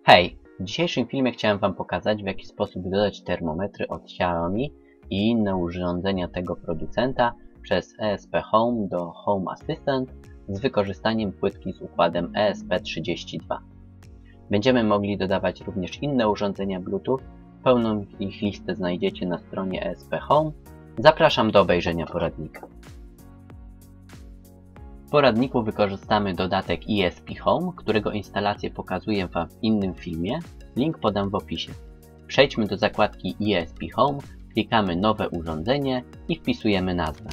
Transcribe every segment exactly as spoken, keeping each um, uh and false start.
Hej! W dzisiejszym filmie chciałem Wam pokazać, w jaki sposób dodać termometry od Xiaomi i inne urządzenia tego producenta przez E S P Home do Home Assistant z wykorzystaniem płytki z układem E S P trzydzieści dwa. Będziemy mogli dodawać również inne urządzenia Bluetooth. Pełną ich listę znajdziecie na stronie E S P Home. Zapraszam do obejrzenia poradnika. W poradniku wykorzystamy dodatek E S P Home, którego instalację pokazuję Wam w innym filmie. Link podam w opisie. Przejdźmy do zakładki E S P Home, klikamy nowe urządzenie i wpisujemy nazwę.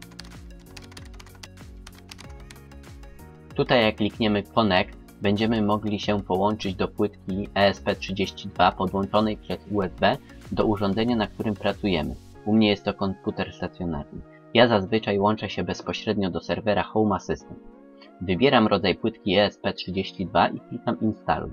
Tutaj jak klikniemy Connect, będziemy mogli się połączyć do płytki E S P trzydzieści dwa podłączonej przez U S B do urządzenia, na którym pracujemy. U mnie jest to komputer stacjonarny. Ja zazwyczaj łączę się bezpośrednio do serwera Home Assistant. Wybieram rodzaj płytki E S P trzydzieści dwa i klikam Instaluj.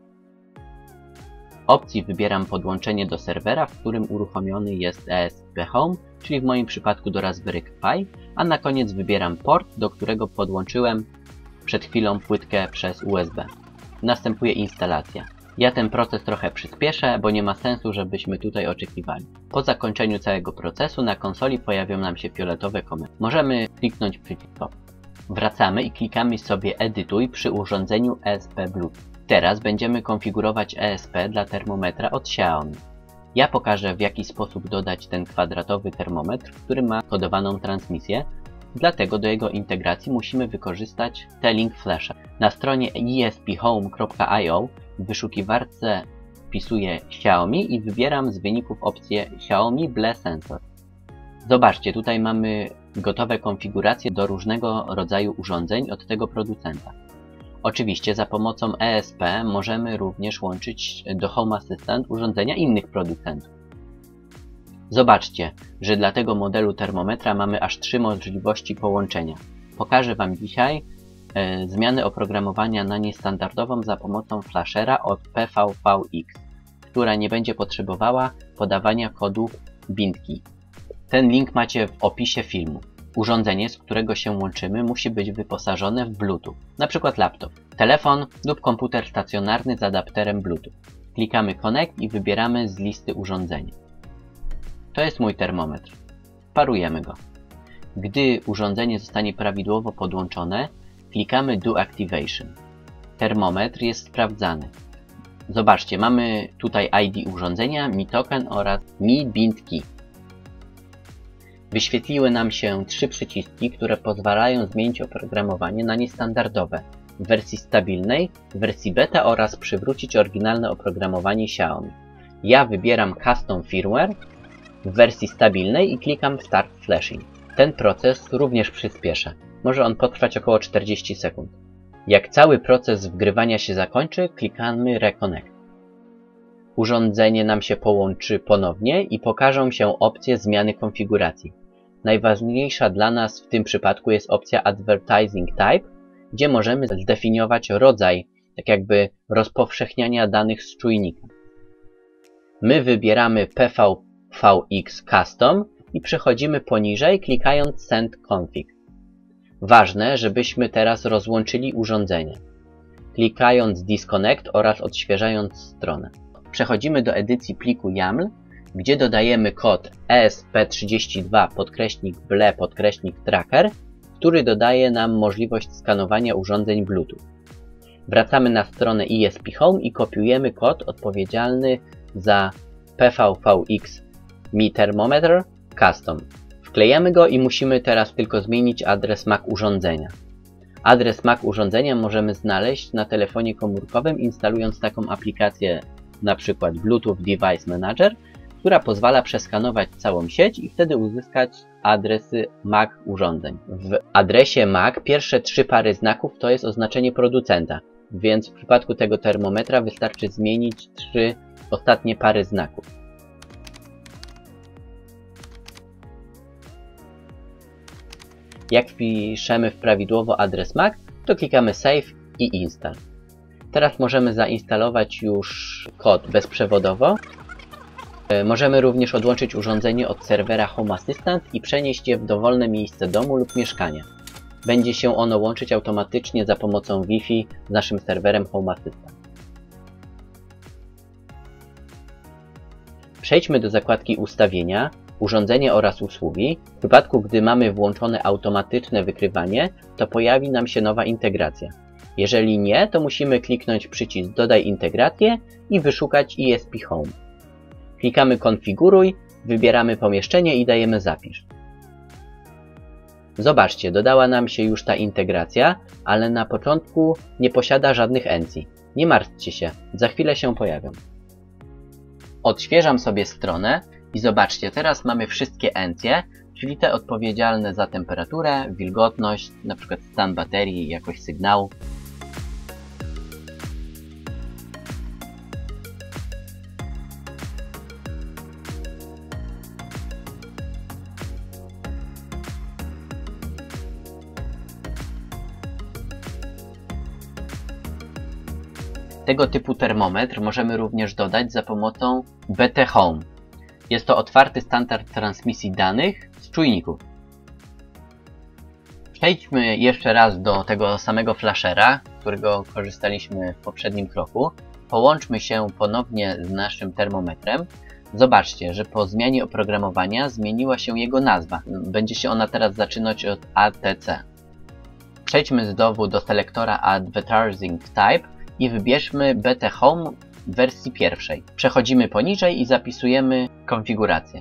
W opcji wybieram podłączenie do serwera, w którym uruchomiony jest E S P Home, czyli w moim przypadku do Raspberry Pi, a na koniec wybieram port, do którego podłączyłem przed chwilą płytkę przez U S B. Następuje instalacja. Ja ten proces trochę przyspieszę, bo nie ma sensu, żebyśmy tutaj oczekiwali. Po zakończeniu całego procesu na konsoli pojawią nam się fioletowe komendy. Możemy kliknąć przycisk Stop. Wracamy i klikamy sobie Edytuj przy urządzeniu E S P Bluetooth. Teraz będziemy konfigurować E S P dla termometra od Xiaomi. Ja pokażę, w jaki sposób dodać ten kwadratowy termometr, który ma kodowaną transmisję. Dlatego do jego integracji musimy wykorzystać T-Link Flasha. Na stronie E S P home kropka i o w wyszukiwarce wpisuję Xiaomi i wybieram z wyników opcję Xiaomi Ble Sensor. Zobaczcie, tutaj mamy gotowe konfiguracje do różnego rodzaju urządzeń od tego producenta. Oczywiście za pomocą E S P możemy również łączyć do Home Assistant urządzenia innych producentów. Zobaczcie, że dla tego modelu termometra mamy aż trzy możliwości połączenia. Pokażę Wam dzisiaj e, zmianę oprogramowania na niestandardową za pomocą flashera od P V V X, która nie będzie potrzebowała podawania kodu bindki. Ten link macie w opisie filmu. Urządzenie, z którego się łączymy, musi być wyposażone w Bluetooth, np. laptop, telefon lub komputer stacjonarny z adapterem Bluetooth. Klikamy Connect i wybieramy z listy urządzenia. To jest mój termometr. Parujemy go. Gdy urządzenie zostanie prawidłowo podłączone, klikamy Do Activation. Termometr jest sprawdzany. Zobaczcie, mamy tutaj I D urządzenia, Mi Token oraz Mi Bind Key. Wyświetliły nam się trzy przyciski, które pozwalają zmienić oprogramowanie na niestandardowe w wersji stabilnej, w wersji beta oraz przywrócić oryginalne oprogramowanie Xiaomi. Ja wybieram Custom Firmware w wersji stabilnej i klikam Start Flashing. Ten proces również przyspieszę. Może on potrwać około czterdzieści sekund. Jak cały proces wgrywania się zakończy, klikamy Reconnect. Urządzenie nam się połączy ponownie i pokażą się opcje zmiany konfiguracji. Najważniejsza dla nas w tym przypadku jest opcja Advertising Type, gdzie możemy zdefiniować rodzaj, tak jakby rozpowszechniania danych z czujnika. My wybieramy P V V X Custom i przechodzimy poniżej, klikając Send Config. Ważne, żebyśmy teraz rozłączyli urządzenie, klikając Disconnect oraz odświeżając stronę. Przechodzimy do edycji pliku YAML, gdzie dodajemy kod E S P trzydzieści dwa podkreśnik ble podkreśnik tracker, który dodaje nam możliwość skanowania urządzeń Bluetooth. Wracamy na stronę E S P Home i kopiujemy kod odpowiedzialny za P V V X Mi Thermometer Custom. Wklejamy go i musimy teraz tylko zmienić adres M A C urządzenia. Adres M A C urządzenia możemy znaleźć na telefonie komórkowym, instalując taką aplikację, na przykład Bluetooth Device Manager, która pozwala przeskanować całą sieć i wtedy uzyskać adresy M A C urządzeń. W adresie M A C pierwsze trzy pary znaków to jest oznaczenie producenta, więc w przypadku tego termometra wystarczy zmienić trzy ostatnie pary znaków. Jak wpiszemy w prawidłowo adres M A C, to klikamy Save i Install. Teraz możemy zainstalować już kod bezprzewodowo. Możemy również odłączyć urządzenie od serwera Home Assistant i przenieść je w dowolne miejsce domu lub mieszkania. Będzie się ono łączyć automatycznie za pomocą Wi-Fi z naszym serwerem Home Assistant. Przejdźmy do zakładki Ustawienia, Urządzenie oraz usługi. W przypadku, gdy mamy włączone automatyczne wykrywanie, to pojawi nam się nowa integracja. Jeżeli nie, to musimy kliknąć przycisk Dodaj integrację i wyszukać E S P Home. Klikamy Konfiguruj, wybieramy pomieszczenie i dajemy Zapisz. Zobaczcie, dodała nam się już ta integracja, ale na początku nie posiada żadnych encji. Nie martwcie się, za chwilę się pojawią. Odświeżam sobie stronę i zobaczcie, teraz mamy wszystkie encje, czyli te odpowiedzialne za temperaturę, wilgotność, np. stan baterii, jakość sygnału. Tego typu termometr możemy również dodać za pomocą B T Home. Jest to otwarty standard transmisji danych z czujników. Przejdźmy jeszcze raz do tego samego flashera, którego korzystaliśmy w poprzednim kroku. Połączmy się ponownie z naszym termometrem. Zobaczcie, że po zmianie oprogramowania zmieniła się jego nazwa. Będzie się ona teraz zaczynać od A T C. Przejdźmy znowu do selektora Advertising Type i wybierzmy B T Home w wersji pierwszej. Przechodzimy poniżej i zapisujemy konfigurację.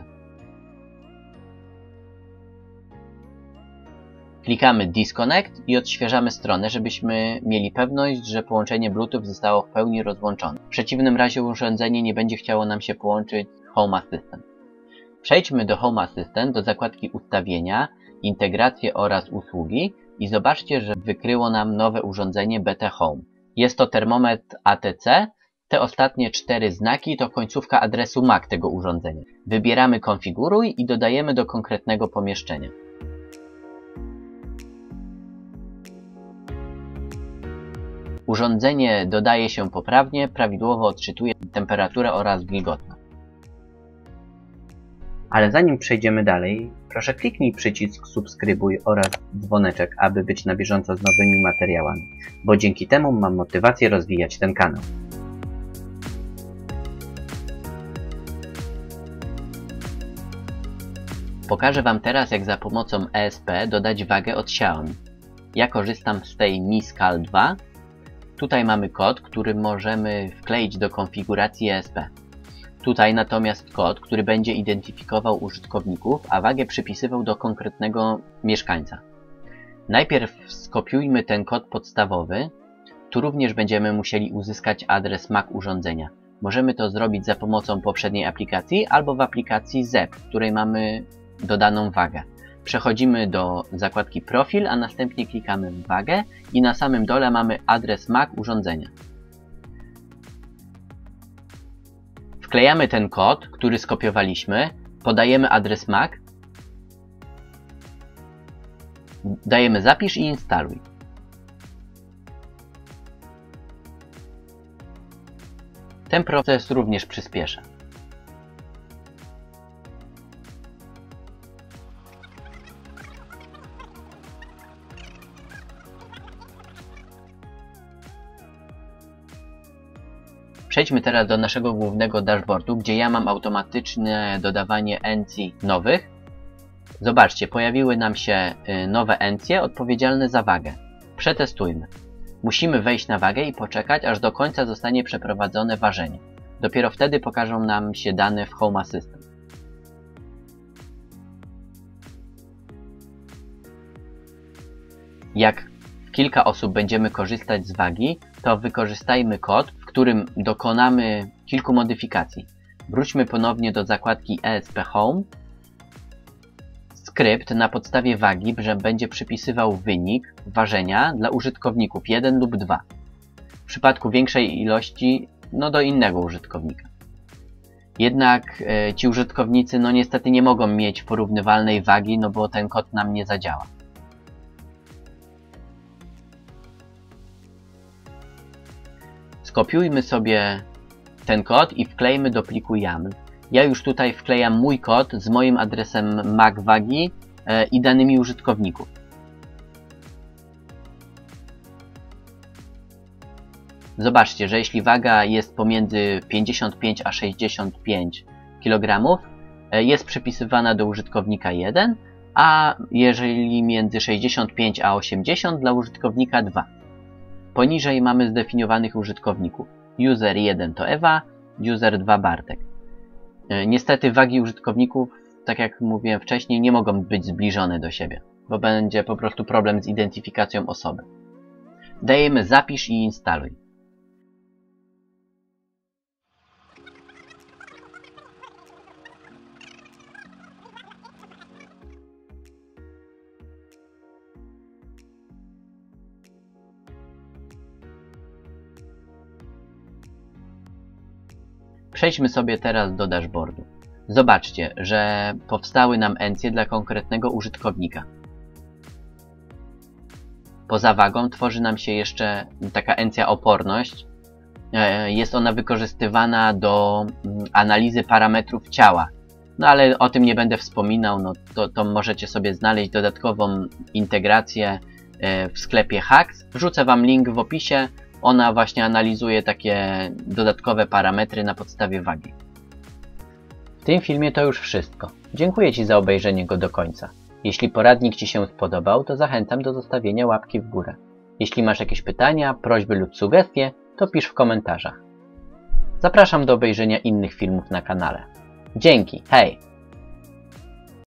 Klikamy Disconnect i odświeżamy stronę, żebyśmy mieli pewność, że połączenie Bluetooth zostało w pełni rozłączone. W przeciwnym razie urządzenie nie będzie chciało nam się połączyć z Home Assistant. Przejdźmy do Home Assistant, do zakładki Ustawienia, Integracje oraz Usługi i zobaczcie, że wykryło nam nowe urządzenie B T Home. Jest to termometr A T C. Te ostatnie cztery znaki to końcówka adresu M A C tego urządzenia. Wybieramy Konfiguruj i dodajemy do konkretnego pomieszczenia. Urządzenie dodaje się poprawnie, prawidłowo odczytuje temperaturę oraz wilgotność. Ale zanim przejdziemy dalej, proszę kliknij przycisk subskrybuj oraz dzwoneczek, aby być na bieżąco z nowymi materiałami, bo dzięki temu mam motywację rozwijać ten kanał. Pokażę Wam teraz, jak za pomocą E S P dodać wagę od Xiaomi. Ja korzystam z tej Mi Scal dwa. Tutaj mamy kod, który możemy wkleić do konfiguracji E S P. Tutaj natomiast kod, który będzie identyfikował użytkowników, a wagę przypisywał do konkretnego mieszkańca. Najpierw skopiujmy ten kod podstawowy. Tu również będziemy musieli uzyskać adres M A C urządzenia. Możemy to zrobić za pomocą poprzedniej aplikacji albo w aplikacji Z E P, w której mamy dodaną wagę. Przechodzimy do zakładki Profil, a następnie klikamy w wagę i na samym dole mamy adres M A C urządzenia. Wklejamy ten kod, który skopiowaliśmy, podajemy adres M A C, dajemy Zapisz i instaluj. Ten proces również przyspieszę. Przejdźmy teraz do naszego głównego dashboardu, gdzie ja mam automatyczne dodawanie encji nowych. Zobaczcie, pojawiły nam się nowe encje odpowiedzialne za wagę. Przetestujmy. Musimy wejść na wagę i poczekać, aż do końca zostanie przeprowadzone ważenie. Dopiero wtedy pokażą nam się dane w Home Assistant. Jak kilka osób będziemy korzystać z wagi, to wykorzystajmy kod, w którym dokonamy kilku modyfikacji. Wróćmy ponownie do zakładki E S P Home. Skrypt na podstawie wagi, że będzie przypisywał wynik ważenia dla użytkowników jeden lub dwa. W przypadku większej ilości, no do innego użytkownika. Jednak e, ci użytkownicy no niestety nie mogą mieć porównywalnej wagi, no bo ten kod nam nie zadziała. Skopiujmy sobie ten kod i wklejmy do pliku YAML. Ja już tutaj wklejam mój kod z moim adresem M A C wagi e, i danymi użytkowników. Zobaczcie, że jeśli waga jest pomiędzy pięćdziesiąt pięć a sześćdziesiąt pięć kilogramów jest przypisywana do użytkownika jeden, a jeżeli między sześćdziesiąt pięć a osiemdziesiąt dla użytkownika dwa. Poniżej mamy zdefiniowanych użytkowników. User jeden to Ewa, user dwa Bartek. Niestety wagi użytkowników, tak jak mówiłem wcześniej, nie mogą być zbliżone do siebie, bo będzie po prostu problem z identyfikacją osoby. Dajemy zapisz i instaluj. Przejdźmy sobie teraz do dashboardu. Zobaczcie, że powstały nam encje dla konkretnego użytkownika. Poza wagą tworzy nam się jeszcze taka encja oporność. Jest ona wykorzystywana do analizy parametrów ciała. No ale o tym nie będę wspominał, no to, to możecie sobie znaleźć dodatkową integrację w sklepie Hacks. Wrzucę Wam link w opisie. Ona właśnie analizuje takie dodatkowe parametry na podstawie wagi. W tym filmie to już wszystko. Dziękuję Ci za obejrzenie go do końca. Jeśli poradnik Ci się spodobał, to zachęcam do zostawienia łapki w górę. Jeśli masz jakieś pytania, prośby lub sugestie, to pisz w komentarzach. Zapraszam do obejrzenia innych filmów na kanale. Dzięki, hej!